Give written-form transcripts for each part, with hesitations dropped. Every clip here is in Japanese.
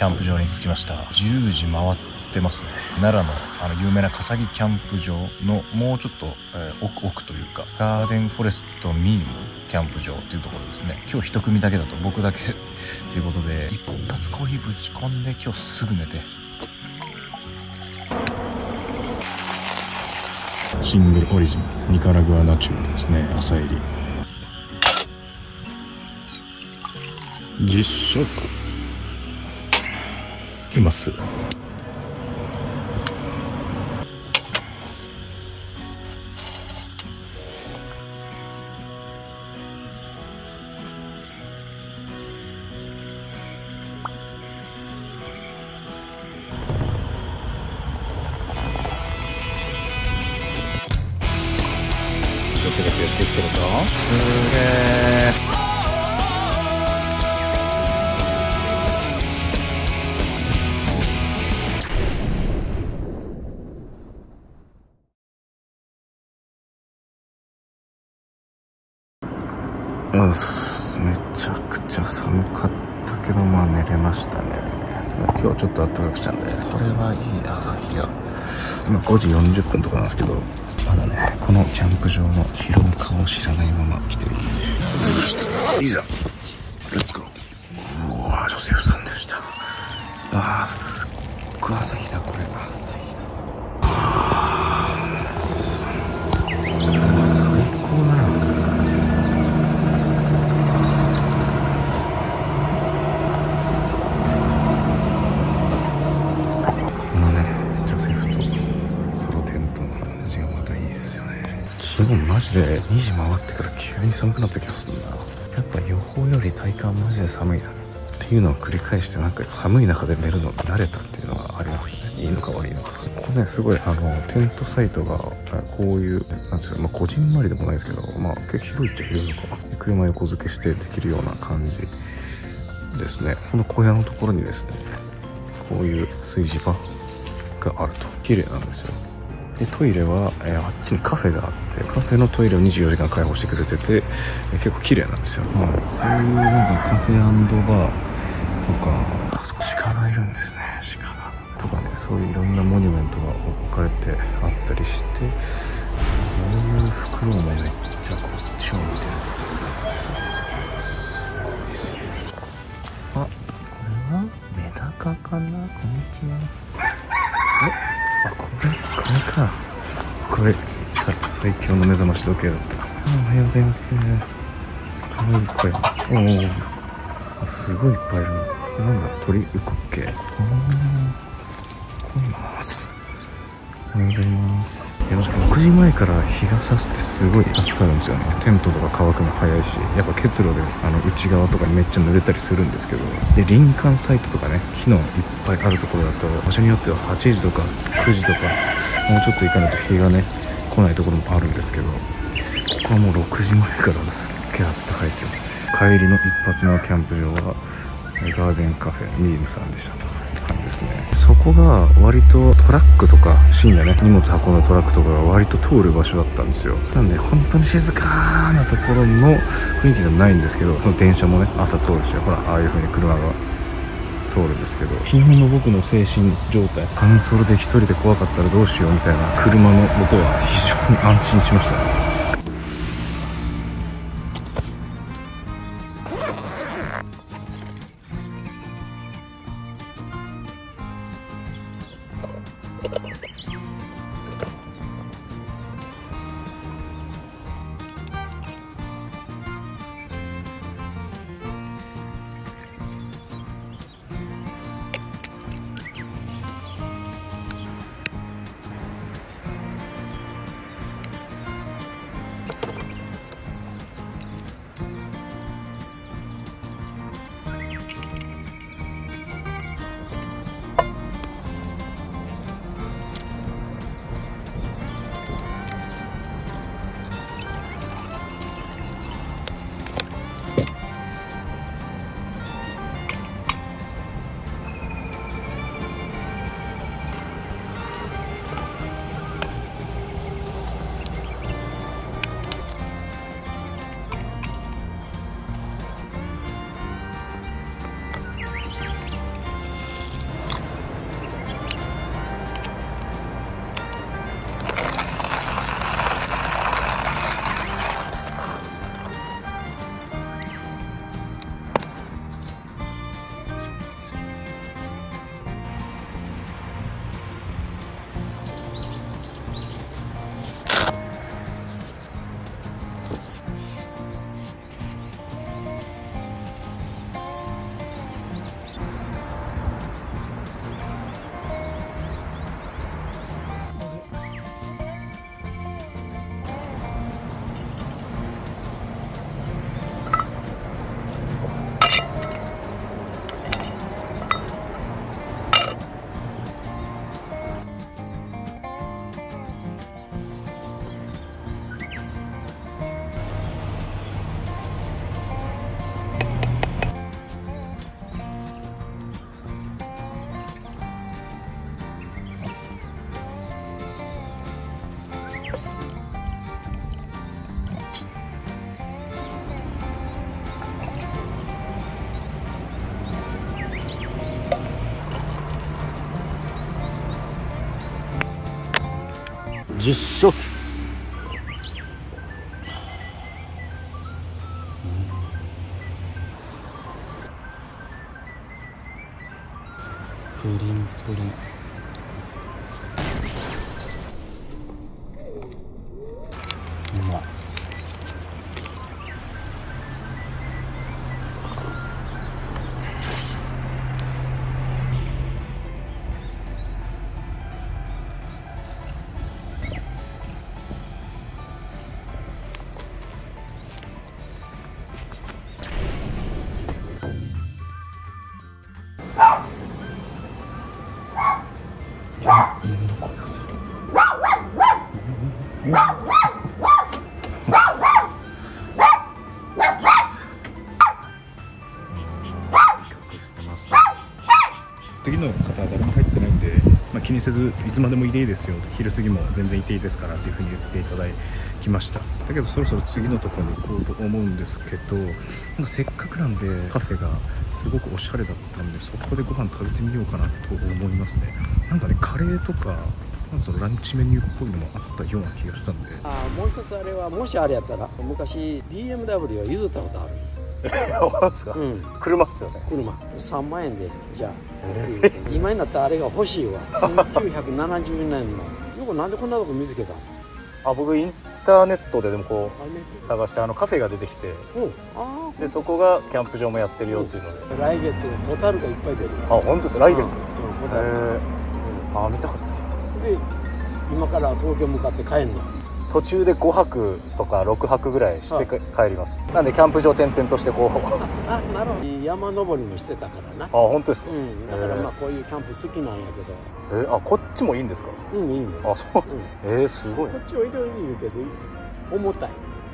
ャンプ場に着きました。10時回ってますね。奈良の有名な笠木キャンプ場のもうちょっと、奥というかガーデンフォレストミームキャンプ場というところですね。今日一組だけだと僕だけということで、一発コーヒーぶち込んで今日すぐ寝て、シングルオリジンニカラグアナチュラルですね。朝入り実食います。ガチガチやってきてるぞ。すげえ。めちゃくちゃ寒かったけど、まあ寝れましたね。ただ今日はちょっと暖かくしたんで、これはいい朝日が。今5時40分とかなんですけど、まだねこのキャンプ場の広い顔を知らないまま来てる。いざレッツゴー。うわ、ジョセフさんでした。あー、すっごい朝日だ。これが朝日だ。最高だな。でもマジで2時回ってから急に寒くなった気がするんだ。やっぱ予報より体感マジで寒いなっていうのを繰り返して、なんか寒い中で寝るのに慣れたっていうのがありますよね。いいのか悪いのか。ここねすごいテントサイトがこういうなんですか、まあこじんまりでもないですけど、まあ結構広いっちゃ広いのか。車横付けしてできるような感じですね。この小屋のところにですねこういう炊事場があると綺麗なんですよ。でトイレは、あっちにカフェがあって、カフェのトイレを24時間開放してくれてて、結構綺麗なんですよ。こういうなんかカフェ&バーとか、あそこ鹿がいるんですね。鹿がとかね、そういういろんなモニュメントが置かれてあったりして、こういう袋もめっちゃこっちを見てるっていう、すごいですね。あ、これはメダカかな。こんにちは。これか。すっごい最強の目覚まし時計だった。おはようございます。かわいい声。すごいいっぱいいる。なんだ、鳥ウコッケ。来います。おはようございます。6時前から日が差すってすごい助かるんですよね。テントとか乾くの早いし、やっぱ結露で内側とかにめっちゃ濡れたりするんですけど、で林間サイトとかね、木のいっぱいあるところだと場所によっては8時とか9時とかもうちょっと行かないと日がね来ないところもあるんですけど、ここはもう6時前からすっげえあったかい今日。帰りの一発のキャンプ場はガーデンカフェミームさんでしたという感じですね。そこが割とトラックとか深夜ね荷物運ぶトラックとかが割と通る場所だったんですよ。なんで本当に静かなところの雰囲気がないんですけど、その電車もね朝通るし、ほらああいう風に車が通るんですけど、昨日の僕の精神状態、半袖で一人で怖かったらどうしようみたいな車の音は非常に安心しましたね。 10食。プリンプリン。うまい。次の方は誰も入ってないんで、気にせずいつまでもいていいですよと、昼過ぎも全然いていいですからっていうふうに言っていただきました。だけどそろそろ次のところに行こうと思うんですけど、せっかくなんでカフェがすごくおしゃれだったんで、そこでご飯食べてみようかなと思いますね。なんかね、カレーとかランチメニューっぽいのもあったような気がしたんで。 もう一つあれは、もしあれやったら昔 BMW を譲ったことある。 そうですか、うん、車っすよね。 車3万円で、じゃあ、今になったらあれが欲しいわ。1970年の。よくなんでこんなとこ見つけたの？ 僕インターネットでもこう探してカフェが出てきて、でそこがキャンプ場もやってるよっていうので、 来月ホタルがいっぱい出る。 本当ですか？来月。見たかった。 で今から東京向かって帰るの。 途中で5泊とか6泊ぐらいして帰ります。なんでキャンプ場転々としてこうなるほど。山登りもしてたからな。 本当ですか？ だからこういうキャンプ好きなんやけど。 こっちもいいんですか？ いいね。 そうですか。すごい。 こっちおいでおいで言うけど重たい。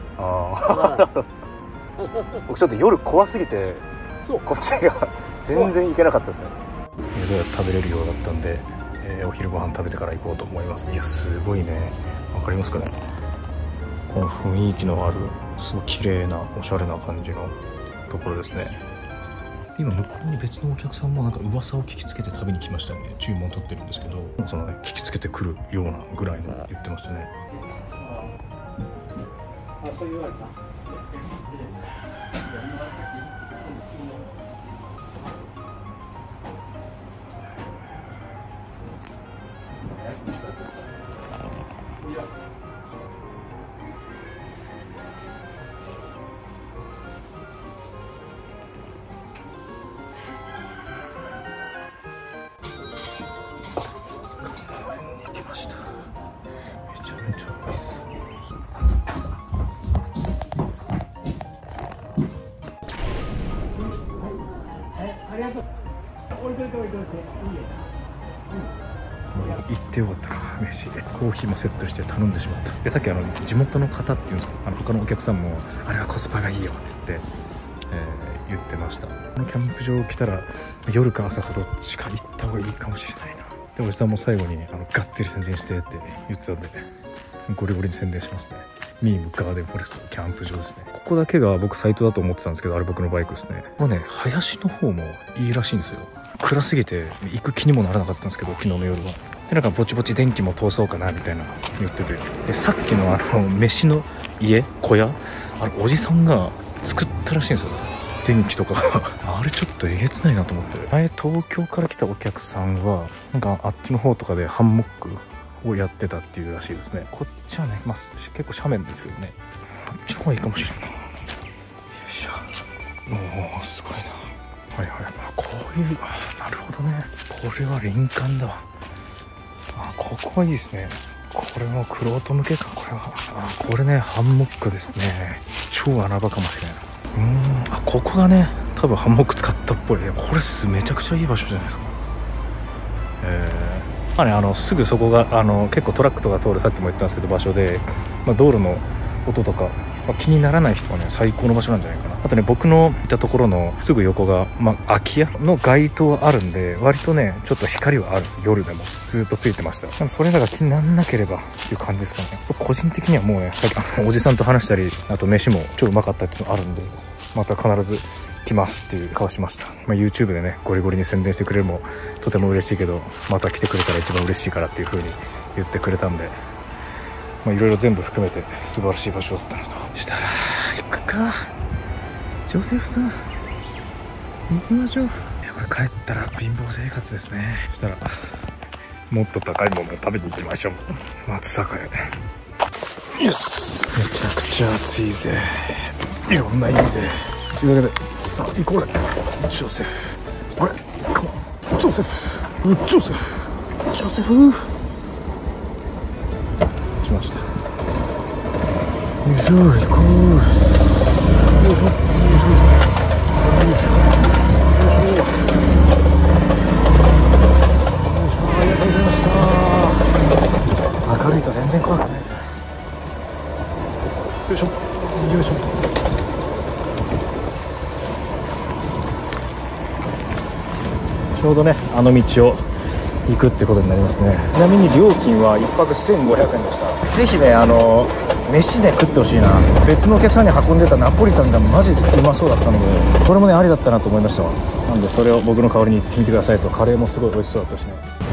僕ちょっと夜怖すぎて、こっちが全然行けなかったですね。どうやって食べれるようだったんで、お昼ご飯食べてから行こうと思います。いや、すごいね。わかりますかね、この雰囲気のあるすごい綺麗なおしゃれな感じのところですね。今向こうに別のお客さんもなんか噂を聞きつけて食べに来ましたね。注文取ってるんですけど、聞きつけてくるようなぐらいの言ってましたね。そう言われた。行ってよかったな、飯。コーヒーもセットして頼んでしまった。でさっき地元の方っていうんですか、他のお客さんもあれはコスパがいいよって言って、言ってました。このキャンプ場来たら夜か朝かどっちか行った方がいいかもしれないな。でおじさんも最後にがっつり宣伝してって言ってたんで、ゴリゴリに宣伝しますね。ミームガーデンフォレストキャンプ場ですね。ここだけが僕サイトだと思ってたんですけど、あれ僕のバイクですね。もうね、林の方もいいらしいんですよ。暗すぎて行く気にもならなかったんですけど、昨日の夜は。でなんかぼちぼち電気も通そうかなみたいな言ってて、でさっきの飯の小屋、おじさんが作ったらしいんですよ、電気とかあれちょっとえげつないなと思って。前東京から来たお客さんはなんかあっちの方とかでハンモックをやってたっていうらしいですね。こっちはね、結構斜面ですけどね、あっちの方がいいかもしれないな。よいしょ。おお、すごいな。はいはい。こういう、なるほどね。これは林間だわ。ここはいいですね。これもクロート向けか。これはこれね、ハンモックですね。超穴場かもしれない。ここがね、多分ハンモック使ったっぽい。これめちゃくちゃいい場所じゃないですか。すぐそこが結構トラックとか通る、さっきも言ったんですけど場所で、道路の音とか、気にならない人はね最高の場所なんじゃないかな。あとね、僕のいたところのすぐ横が、空き家の街灯あるんで、割とねちょっと光はある。夜でもずっとついてました。それらが気にならなければっていう感じですかね。個人的にはもうね、さっきおじさんと話したり、あと飯も超うまかったっていうのあるんで、また必ず来ますっていう顔しました。YouTube でねゴリゴリに宣伝してくれるもとても嬉しいけど、また来てくれたら一番嬉しいからっていう風に言ってくれたんで、 いろいろ全部含めて素晴らしい場所だったなと。 したら行くか、ジョセフさん行きましょう。いやこれ帰ったら貧乏生活ですね。そしたらもっと高いものを食べに行きましょう。 松坂屋よし、めちゃくちゃ暑いぜ、いろんな意味で。というわけでさあ行こうぜ。ジョセフ、あれジョセフ、ジョセフ、ジョセフ来ました。よいしょ、行こう。よいしょ、よいしょ、よいしょ、よいしょ、よいしょ、ありがとうございました。明るいと全然怖くないですね。よいしょ、よいしょ。ちょうどね、あの道を行くってことになりますね。ちなみに料金は1泊1500円でした。ぜひね、飯で食ってほしいな。別のお客さんに運んでたナポリタンがマジでうまそうだったので、これもねありだったなと思いましたわ。なんでそれを僕の代わりに行ってみてくださいと。カレーもすごい美味しそうだったしね。